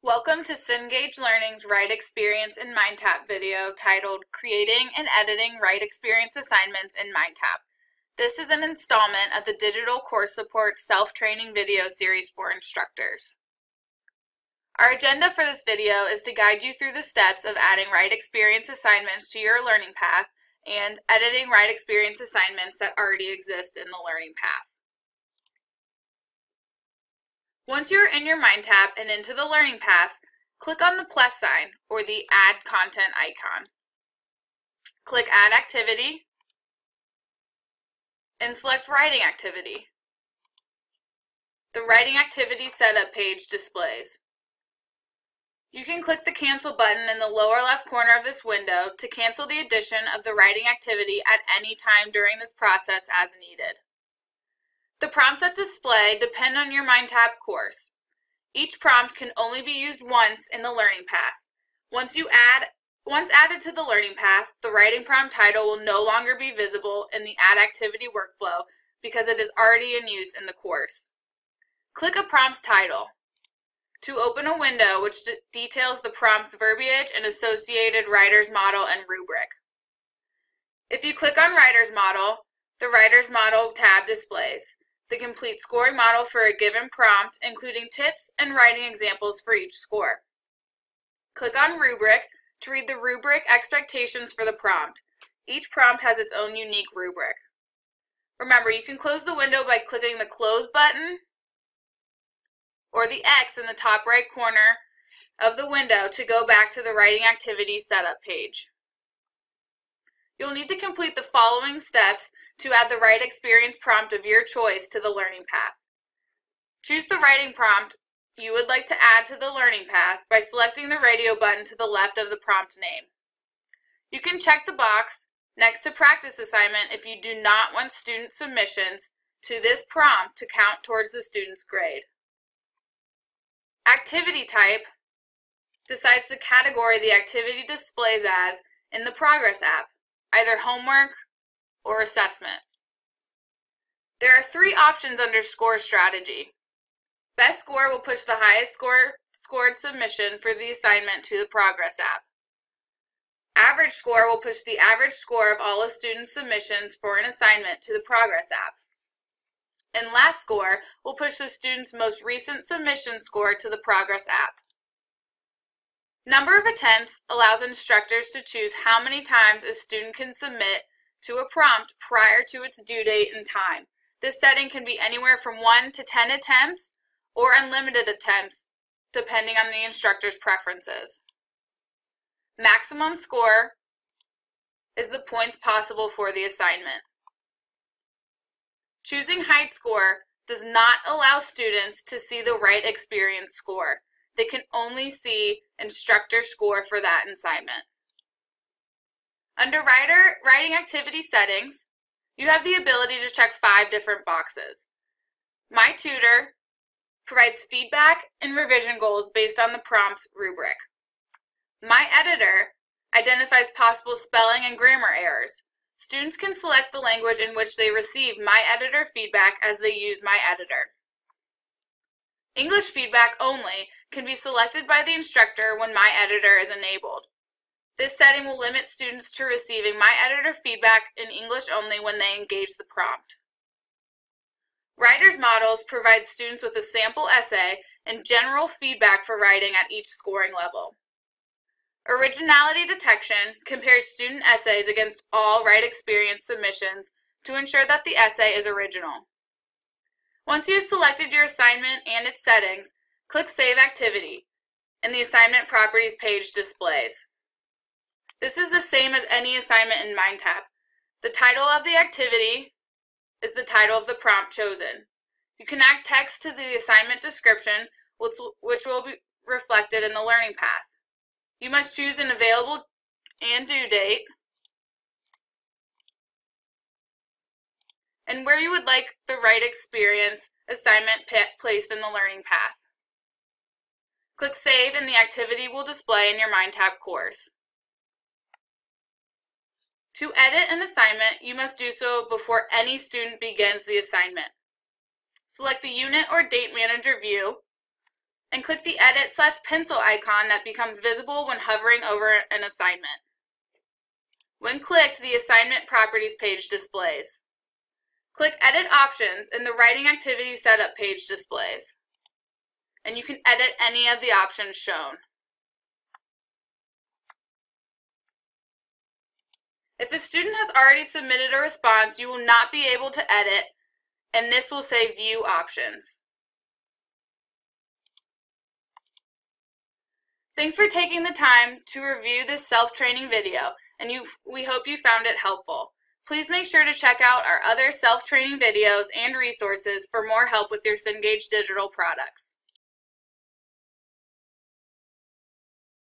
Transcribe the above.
Welcome to Cengage Learning's Write Experience in MindTap video titled Creating and Editing Write Experience Assignments in MindTap. This is an installment of the Digital Course Support Self-Training video series for instructors. Our agenda for this video is to guide you through the steps of adding Write Experience assignments to your learning path and editing Write Experience assignments that already exist in the learning path. Once you're in your MindTap and into the learning path, click on the plus sign or the Add Content icon. Click Add Activity and select Writing Activity. The Writing Activity Setup page displays. You can click the Cancel button in the lower left corner of this window to cancel the addition of the writing activity at any time during this process as needed. The prompts that display depend on your MindTap course. Each prompt can only be used once in the learning path. Once added to the learning path, the writing prompt title will no longer be visible in the Add Activity workflow because it is already in use in the course. Click a prompt's title to open a window which details the prompt's verbiage and associated writer's model and rubric. If you click on Writer's Model, the Writer's Model tab displays the complete scoring model for a given prompt, including tips and writing examples for each score. Click on Rubric to read the rubric expectations for the prompt. Each prompt has its own unique rubric. Remember, you can close the window by clicking the Close button or the X in the top right corner of the window to go back to the Writing Activity Setup page. You'll need to complete the following steps to add the Write Experience prompt of your choice to the learning path. Choose the writing prompt you would like to add to the learning path by selecting the radio button to the left of the prompt name. You can check the box next to Practice Assignment if you do not want student submissions to this prompt to count towards the student's grade. Activity type decides the category the activity displays as in the Progress app, either homework or assessment. There are three options under Score Strategy. Best score will push the highest scored submission for the assignment to the Progress app. Average score will push the average score of all a student's submissions for an assignment to the Progress app. And last score will push the student's most recent submission score to the Progress app. Number of attempts allows instructors to choose how many times a student can submit to a prompt prior to its due date and time. This setting can be anywhere from 1 to 10 attempts or unlimited attempts, depending on the instructor's preferences. Maximum score is the points possible for the assignment. Choosing height score does not allow students to see the Write Experience score. They can only see instructor score for that assignment. Under Writing Activity Settings, you have the ability to check 5 different boxes. My Tutor provides feedback and revision goals based on the prompt's rubric. My Editor identifies possible spelling and grammar errors. Students can select the language in which they receive My Editor feedback as they use My Editor. English feedback only can be selected by the instructor when My Editor is enabled. This setting will limit students to receiving My Editor feedback in English only when they engage the prompt. Writer's Models provide students with a sample essay and general feedback for writing at each scoring level. Originality Detection compares student essays against all Write Experience submissions to ensure that the essay is original. Once you have selected your assignment and its settings, click Save Activity, and the Assignment Properties page displays. This is the same as any assignment in MindTap. The title of the activity is the title of the prompt chosen. You can add text to the assignment description, which will be reflected in the learning path. You must choose an available and due date, and where you would like the Write Experience assignment placed in the learning path. Click Save and the activity will display in your MindTap course. To edit an assignment, you must do so before any student begins the assignment. Select the Unit or Date Manager view and click the edit/pencil icon that becomes visible when hovering over an assignment. When clicked, the assignment properties page displays. Click Edit Options and the Writing Activity Setup page displays. And you can edit any of the options shown. If a student has already submitted a response, you will not be able to edit, and this will say View Options. Thanks for taking the time to review this self-training video, and we hope you found it helpful. Please make sure to check out our other self-training videos and resources for more help with your Cengage digital products.